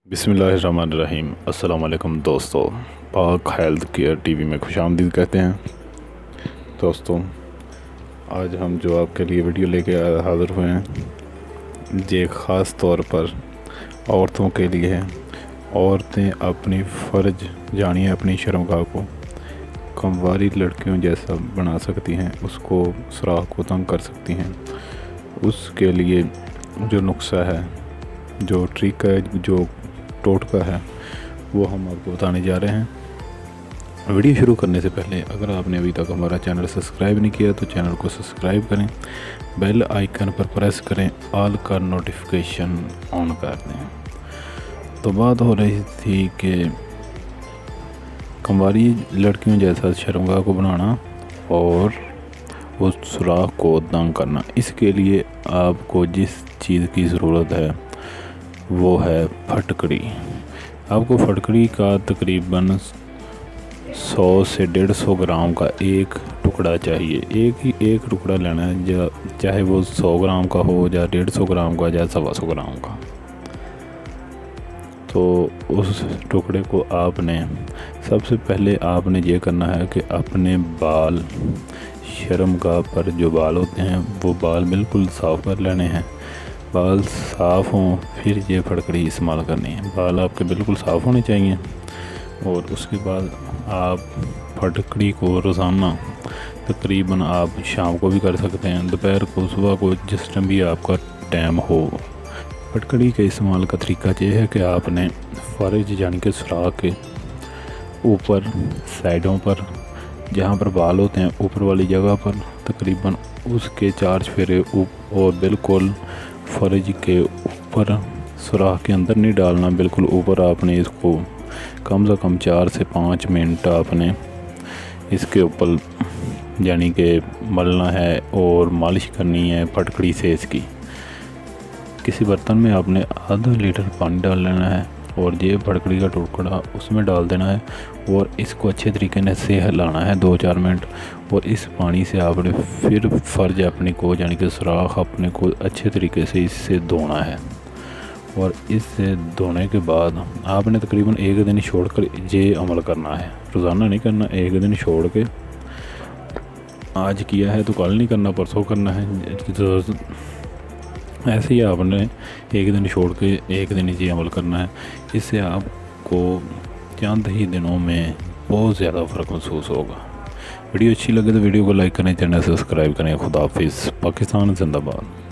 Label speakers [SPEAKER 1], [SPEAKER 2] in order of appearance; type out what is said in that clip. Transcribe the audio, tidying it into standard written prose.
[SPEAKER 1] बिस्मिल्लाहिर्रहमानिर्रहीम। अस्सलाम वालेकुम दोस्तों, पाक हेल्थ केयर टीवी में खुशामदीद कहते हैं। दोस्तों, आज हम जो आपके लिए वीडियो लेके हाज़िर हुए हैं, ये ख़ास तौर पर औरतों के लिए है। औरतें अपनी फ़र्ज जानिए अपनी शर्मगाह को कमवारी लड़कियों जैसा बना सकती हैं, उसको सुराख को तंग कर सकती हैं। उसके लिए जो नुस्खा है, जो ट्रिक है, जो टोटका है, वो हम आपको बताने जा रहे हैं। वीडियो शुरू करने से पहले अगर आपने अभी तक हमारा चैनल सब्सक्राइब नहीं किया तो चैनल को सब्सक्राइब करें, बेल आइकन पर प्रेस करें, ऑल का नोटिफिकेशन ऑन कर दें। तो बात हो रही थी कि कमवारी लड़कियों जैसा शर्मगाह को बनाना और उस सुराख को तंग करना। इसके लिए आपको जिस चीज़ की ज़रूरत है वो है फटकड़ी। आपको फटकड़ी का तकरीबन 100 से 150 ग्राम का एक टुकड़ा चाहिए। एक टुकड़ा लेना है, चाहे वो 100 ग्राम का हो या 150 ग्राम का या 125 ग्राम का। तो उस टुकड़े को आपने सबसे पहले आपने ये करना है कि अपने बाल, शर्मगाह पर जो बाल होते हैं वो बाल बिल्कुल साफ़ कर लेने हैं। बाल साफ़ हों फिर ये फटकड़ी इस्तेमाल करनी है। बाल आपके बिल्कुल साफ़ होने चाहिए। और उसके बाद आप फटकड़ी को रोज़ाना तकरीबन आप शाम को भी कर सकते हैं, दोपहर को, सुबह को, जिस टाइम भी आपका टाइम हो। फटकड़ी के इस्तेमाल का तरीका ये है कि आपने फ़र्ज यानी कि सुराख के ऊपर, साइडों पर, जहाँ पर बाल होते हैं ऊपर वाली जगह पर तकरीबन उसके 4 फेरे और बिल्कुल फ़र्ज के ऊपर, सुराख के अंदर नहीं डालना, बिल्कुल ऊपर आपने इसको कम से कम 4 से 5 मिनट आपने इसके ऊपर यानी कि मलना है और मालिश करनी है फटकड़ी से। इसकी किसी बर्तन में आपने आधा लीटर पानी डाल लेना है और ये फटकड़ी का टुकड़ा उसमें डाल देना है और इसको अच्छे तरीके से हिलाना है 2-4 मिनट। और इस पानी से आपने फिर फ़र्ज अपने को यानी कि सुराख अपने को अच्छे तरीके से इससे धोना है। और इससे धोने के बाद आपने तकरीबन 1 दिन छोड़कर ये अमल करना है। रोज़ाना नहीं करना, 1 दिन छोड़ के। आज किया है तो कल नहीं करना, परसों करना है। तो ऐसे ही आपने 1 दिन छोड़ के 1 दिन ही अमल करना है। इससे आपको चंद ही दिनों में बहुत ज़्यादा फ़र्क महसूस होगा। वीडियो अच्छी लगे तो वीडियो को लाइक करें, चैनल सब्सक्राइब करें। खुदा हाफिज़। पाकिस्तान जिंदाबाद।